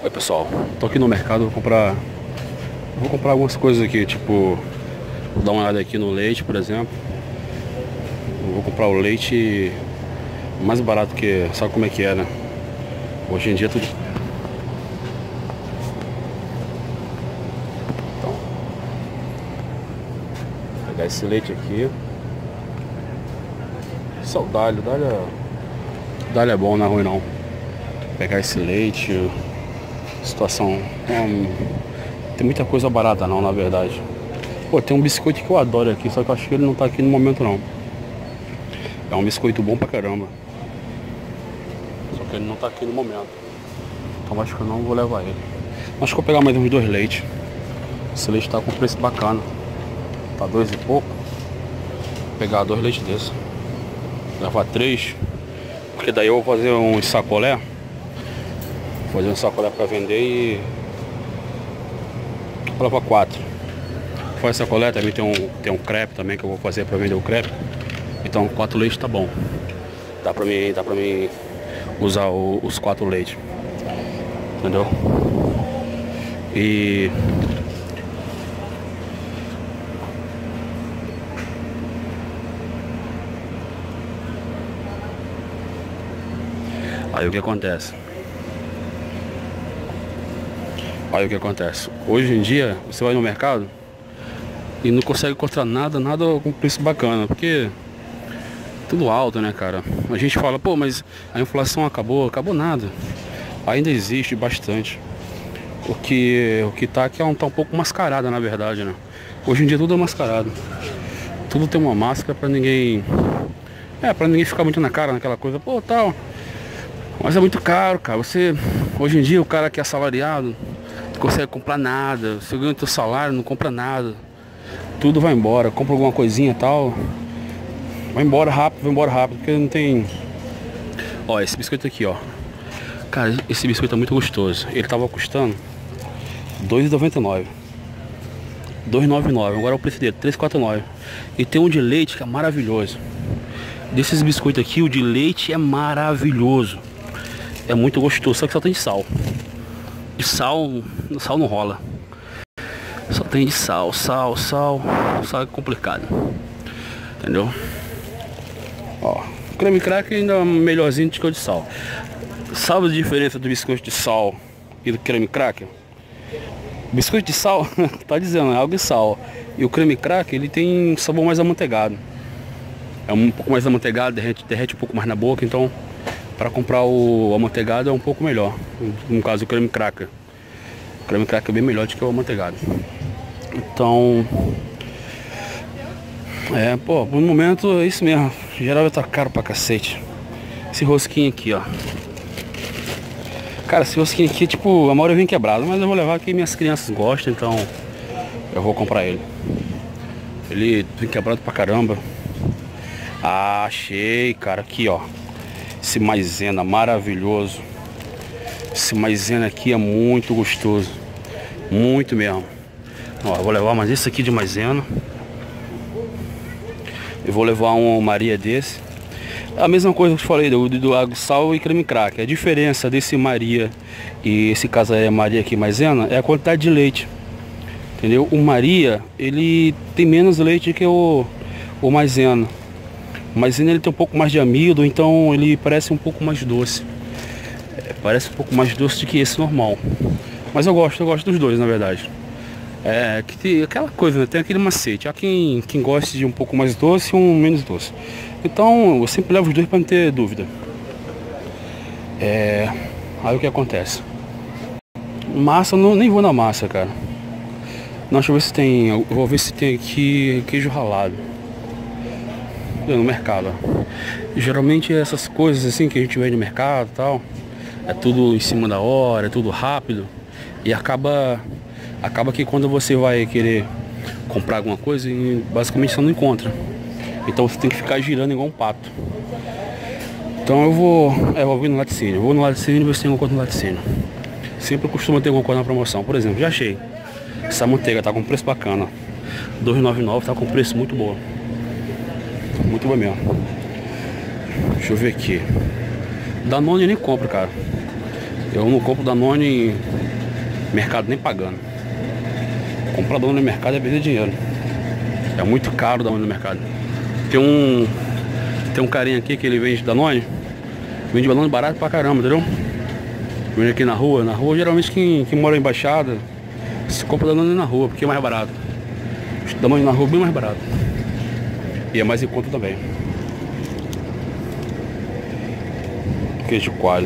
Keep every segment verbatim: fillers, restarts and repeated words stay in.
Oi pessoal, tô aqui no mercado, vou comprar Vou comprar algumas coisas aqui, tipo, vou dar uma olhada aqui no leite, por exemplo. Vou comprar o leite mais barato, que sabe como é que é, né? Hoje em dia tudo. Então, vou pegar esse leite aqui. Só o Dália, Dália, Dália é bom, não é ruim não. Vou pegar esse leite. Situação. Hum, tem muita coisa barata não, na verdade. Pô, tem um biscoito que eu adoro aqui, só que eu acho que ele não tá aqui no momento não. É um biscoito bom pra caramba. Só que ele não tá aqui no momento. Então acho que eu não vou levar ele. Acho que eu vou pegar mais uns dois leites. Esse leite tá com preço bacana. Tá dois e pouco. Vou pegar dois leites desses. Vou levar três. Porque daí eu vou fazer um sacolé. Vou fazer um sacolé pra vender e... vou levar quatro. Faz sacolé, também tem um, tem um crepe também que eu vou fazer pra vender o crepe. Então quatro leites tá bom. Dá pra mim, dá pra mim usar o, os quatro leites. Entendeu? E... aí o que acontece? Aí o que acontece? Hoje em dia, você vai no mercado e não consegue encontrar nada, nada com preço bacana, porque tudo alto, né, cara? A gente fala, pô, mas a inflação acabou, acabou nada. Ainda existe bastante. O que, o que tá aqui é um, tá um pouco mascarada, na verdade, né? Hoje em dia tudo é mascarado. Tudo tem uma máscara pra ninguém... É, pra ninguém ficar muito na cara naquela coisa, pô, tal. Mas é muito caro, cara. Você, hoje em dia, o cara que é assalariado não consegue comprar nada. Você ganha o teu salário, não compra nada. Tudo vai embora, compra alguma coisinha e tal. Vai embora rápido, vai embora rápido, porque não tem... Ó, esse biscoito aqui, ó. Cara, esse biscoito é muito gostoso. Ele tava custando dois reais e noventa e nove centavos. dois reais e noventa e nove centavos. Agora é o preço dele, três reais e quarenta e nove centavos. E tem um de leite que é maravilhoso. Desses biscoitos aqui, o de leite é maravilhoso. É muito gostoso, só que só tem de sal. De sal, sal não rola. Só tem de sal, sal, sal. Sal é complicado. Entendeu? Ó, o creme cracker ainda é melhorzinho do que o de sal. Sabe a diferença do biscoito de sal e do creme cracker? O biscoito de sal, tá dizendo, é algo de sal. E o creme cracker, ele tem um sabor mais amanteigado. É um pouco mais amanteigado, derrete, derrete um pouco mais na boca, então... para comprar o amanteigado é um pouco melhor. No caso o creme cracker. O creme cracker é bem melhor do que o amanteigado. Então... é, pô, no momento é isso mesmo. Geral tá caro pra cacete. Esse rosquinho aqui, ó. Cara, esse rosquinho aqui, tipo, a maioria vem quebrado. Mas eu vou levar que minhas crianças gostam, então... eu vou comprar ele. Ele vem quebrado pra caramba. Ah, achei, cara. Aqui, ó. Esse maisena maravilhoso. Esse maisena aqui é muito gostoso. Muito mesmo. Ó, eu vou levar mais esse aqui de maisena. Eu vou levar um Maria desse. A mesma coisa que eu falei do, do água, sal e creme cracker. A diferença desse Maria e esse Casaré Maria aqui maisena é a quantidade de leite. Entendeu? O Maria, ele tem menos leite que o, o maisena. O maisena ele tem um pouco mais de amido, então ele parece um pouco mais doce. É, parece um pouco mais doce do que esse normal. Mas eu gosto, eu gosto dos dois, na verdade. É que tem aquela coisa, né? Tem aquele macete. Há quem, quem goste de um pouco mais doce e um menos doce. Então eu sempre levo os dois para não ter dúvida. É... aí o que acontece? Massa, não, nem vou na massa, cara. Não, deixa eu ver se tem. Eu vou ver se tem aqui queijo ralado. No mercado, ó. Geralmente essas coisas assim que a gente vê no mercado e tal, é tudo em cima da hora, é tudo rápido. E acaba Acaba que quando você vai querer comprar alguma coisa, basicamente você não encontra. Então você tem que ficar girando igual um pato. Então eu vou é, eu vou vir no laticínio. Eu vou no laticínio e ver se tem alguma coisa no laticínio. Sempre costuma ter alguma coisa na promoção. Por exemplo, já achei. Essa manteiga tá com preço bacana. dois reais e noventa e nove centavos, tá com preço muito bom. Muito bom mesmo. Deixa eu ver aqui. Danone eu nem compro, cara. Eu não compro Danone em mercado nem pagando. Comprar Danone no mercado é perder dinheiro. É muito caro Danone no mercado. Tem um Tem um carinha aqui que ele vende Danone. Vende Danone barato pra caramba, entendeu? Vende aqui na rua. Na rua, geralmente quem, quem mora em Baixada se compra Danone na rua, porque é mais barato. Danone na rua é bem mais barato. E é mais em conta também. Queijo coalho.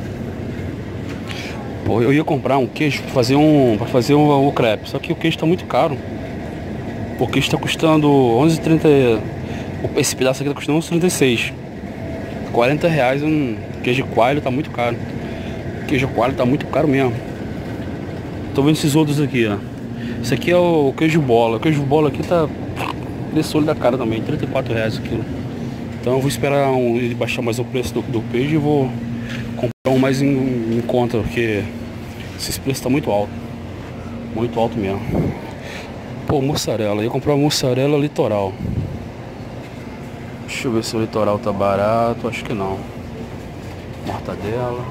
Pô, eu ia comprar um queijo pra fazer um para fazer um, um crepe, só que o queijo tá muito caro. O queijo tá custando onze e trinta. Esse pedaço aqui tá custando onze e trinta e seis. quarenta reais um queijo coalho, tá muito caro. Queijo coalho tá muito caro mesmo. Tô vendo esses outros aqui, ó. Esse aqui é o queijo bola. O queijo bola aqui tá preço olho da cara também, trinta e quatro reais o quilo. Então eu vou esperar um, ele baixar mais o preço do, do queijo e vou comprar um mais em, em conta, porque esses preços tá muito alto. Muito alto mesmo. Pô, mussarela. Eu ia comprar uma mussarela litoral. Deixa eu ver se o litoral tá barato. Acho que não. Mortadela.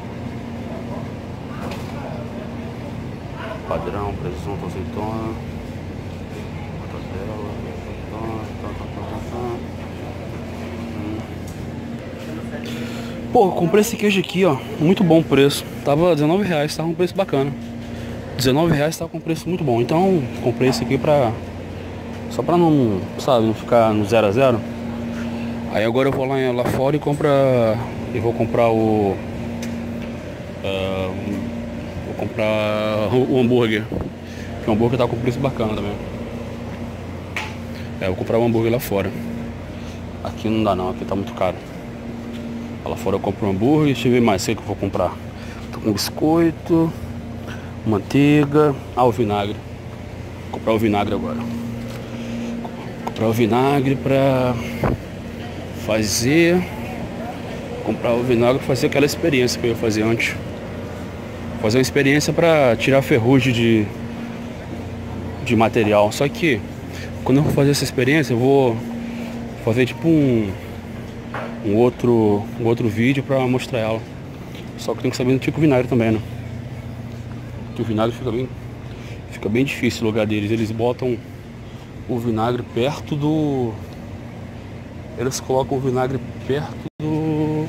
Padrão, presunto, azeitona. Mortadela, azeitona, tá, tá, tá, tá. Hum. Pô, eu comprei esse queijo aqui, ó. Muito bom o preço. Tava dezenove reais, tava um preço bacana. dezenove reais tava com um preço muito bom. Então comprei esse aqui pra... Só pra não, sabe, não ficar no zero a zero. Aí agora eu vou lá, lá fora e comprar. Eu vou comprar o. Uh, vou comprar o, o hambúrguer. Porque o hambúrguer tá com preço bacana também. É, eu vou comprar o hambúrguer lá fora. Aqui não dá não, aqui tá muito caro. Lá fora eu compro um hambúrguer. Deixa eu ver mais, sei que eu vou comprar. Tô com biscoito, manteiga. Ah, o vinagre. Vou comprar o vinagre agora. Vou comprar o vinagre pra fazer, comprar o vinagre para fazer aquela experiência que eu ia fazer antes. Fazer uma experiência para tirar ferrugem de, de material. Só que quando eu for fazer essa experiência, eu vou fazer tipo um, um, outro, um outro vídeo para mostrar ela. Só que tem que saber no tipo de vinagre também, né? Porque o vinagre fica bem, fica bem difícil o lugar deles. Eles botam o vinagre perto do... Eles colocam o vinagre perto do...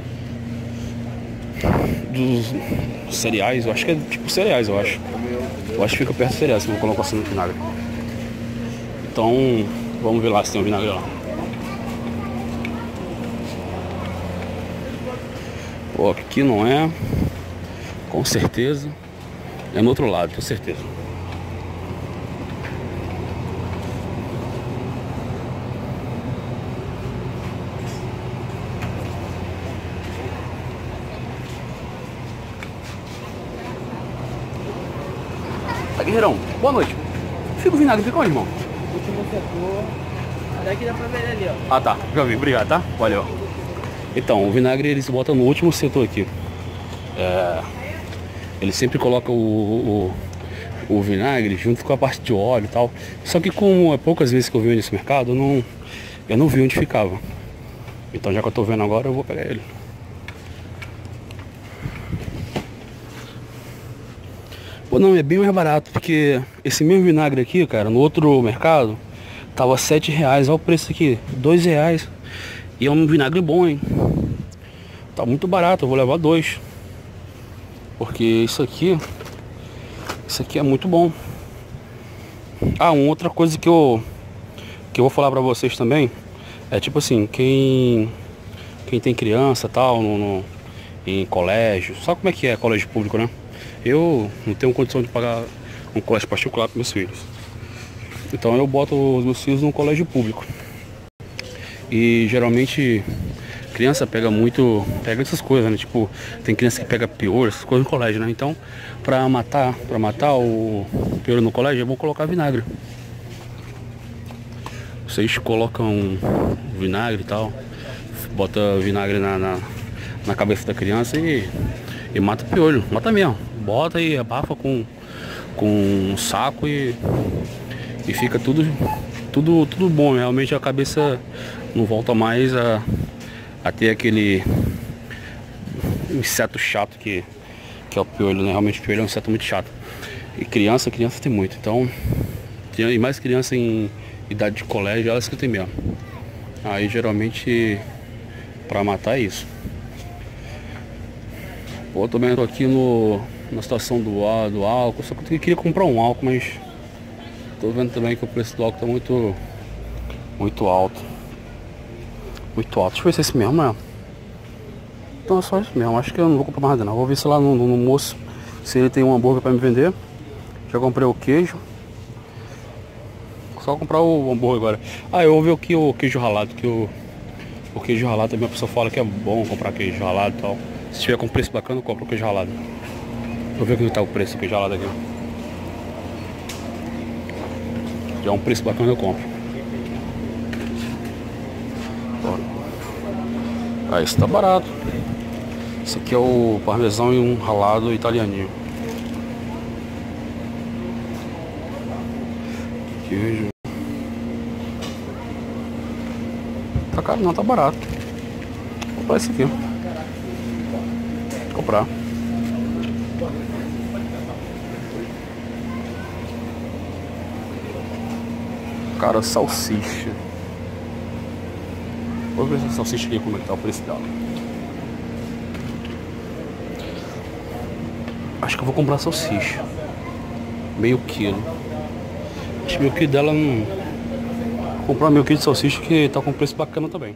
dos cereais. Eu acho que é tipo cereais, eu acho. Eu acho que fica perto dos cereais, se eu vou colocar assim no vinagre. Então, vamos ver lá se tem um vinagre lá. Pô, aqui não é. Com certeza. É no outro lado, tenho certeza. Guerreirão, boa noite. Fica o vinagre, fica onde, irmão? Último setor. Daqui dá pra ver ali, ó. Ah, tá. Já vi. Obrigado, tá? Valeu. Então, o vinagre eles botam no último setor aqui. É... Eles sempre colocam o, o, o vinagre junto com a parte de óleo e tal. Só que como é poucas vezes que eu vi nesse mercado, eu não, eu não vi onde ficava. Então, já que eu tô vendo agora, eu vou pegar ele. Pô, não, é bem mais barato, porque esse mesmo vinagre aqui, cara, no outro mercado, tava sete reais, olha o preço aqui, dois reais. E é um vinagre bom, hein? Tá muito barato, eu vou levar dois. Porque isso aqui, isso aqui é muito bom. Ah, uma outra coisa que eu, que eu vou falar pra vocês também, é tipo assim, quem, quem tem criança e tal, no, no, em colégio, sabe como é que é colégio público, né? Eu não tenho condição de pagar um colégio particular para meus filhos. Então eu boto os meus filhos num colégio público. E geralmente criança pega muito, pega essas coisas, né? Tipo, tem criança que pega piolho, essas coisas no colégio, né? Então, pra matar, pra matar o piolho no colégio, é bom colocar vinagre. Vocês colocam vinagre e tal, bota vinagre na, na, na cabeça da criança e, e mata o piolho, mata mesmo. Bota e abafa com, com um saco e, e fica tudo, tudo, tudo bom. Realmente a cabeça não volta mais a, a ter aquele inseto chato que, que é o piolho, né? Realmente o piolho é um inseto muito chato. E criança, criança tem muito. Então, e mais criança em idade de colégio, elas que tem mesmo. Aí geralmente pra matar é isso. Pô, também tô aqui no, na situação do, do álcool. Só que eu queria comprar um álcool, mas tô vendo também que o preço do álcool tá muito Muito alto. Muito alto. Deixa eu ver se é esse mesmo, é. Então é só isso mesmo. Acho que eu não vou comprar mais nada não. Vou ver se lá no, no, no moço, se ele tem um hambúrguer pra me vender. Já comprei o queijo. Só comprar o hambúrguer agora. Ah, eu vou ver aqui o queijo ralado. Que o, o queijo ralado também a pessoa fala que é bom comprar queijo ralado e tal. Se tiver com preço bacana, eu compro o queijo ralado. Vou ver como tá o preço do queijo ralado aqui. Se tiver um preço bacana, eu compro. Ah, esse tá barato. Esse aqui é o parmesão e um ralado italianinho. Queijo. Tá caro não, tá barato. Vou comprar esse aqui. Vou comprar. Cara, salsicha. Vou ver essa salsicha aqui, como é que tá o preço dela. Acho que eu vou comprar salsicha. Meio quilo. Acho que meio quilo dela não... Vou comprar meio quilo de salsicha que tá com preço bacana também.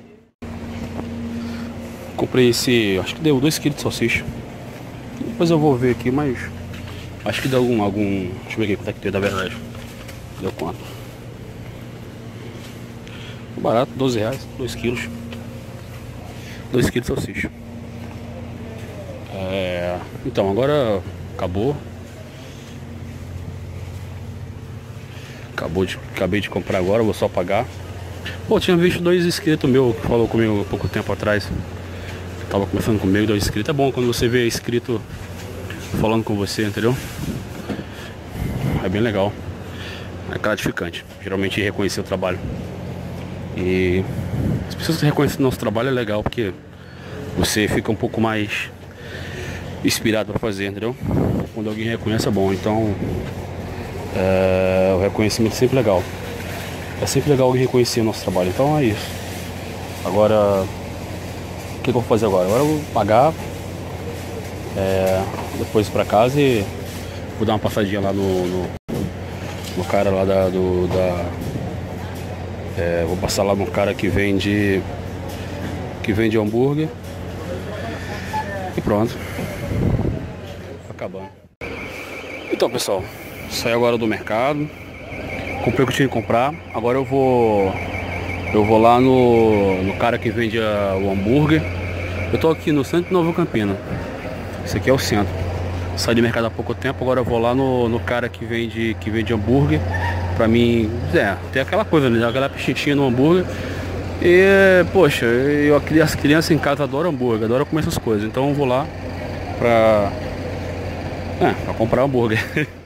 Comprei esse... Acho que deu dois quilos de salsicha. Depois eu vou ver aqui, mas... Acho que deu algum... algum... Deixa eu ver aqui quanto é que deu, da verdade. Deu quanto? Barato, doze reais, dois quilos. dois quilos de salsicha. É... Então, agora acabou. Acabou de... Acabei de comprar agora, vou só pagar. Pô, tinha visto dois inscritos meus que falou comigo há pouco tempo atrás. Tava conversando comigo, dois inscritos. É bom quando você vê inscrito falando com você, entendeu? É bem legal. É gratificante. Geralmente reconhecer o trabalho. E as pessoas que reconhecem o nosso trabalho é legal, porque você fica um pouco mais inspirado para fazer, entendeu? Quando alguém reconhece é bom, então é, o reconhecimento é sempre legal. É sempre legal alguém reconhecer o nosso trabalho, então é isso. Agora, o que, que eu vou fazer agora? Agora eu vou pagar, é, depois ir pra casa e vou dar uma passadinha lá no, no, no cara lá da... Do, da É, vou passar lá no cara que vende que vende hambúrguer e pronto, tá acabando. Então pessoal, saí agora do mercado, comprei o que eu tinha que comprar. Agora eu vou eu vou lá no, no cara que vende a, o hambúrguer. Eu tô aqui no centro de Nova Campina. Esse aqui é o centro. Saí do mercado há pouco tempo, agora eu vou lá no, no cara que vende que vende hambúrguer. Pra mim, é, tem aquela coisa, né? Aquela pichincha no hambúrguer. E, poxa, eu, as crianças em casa adoram hambúrguer, adoram comer essas coisas. Então eu vou lá pra, é, pra comprar hambúrguer.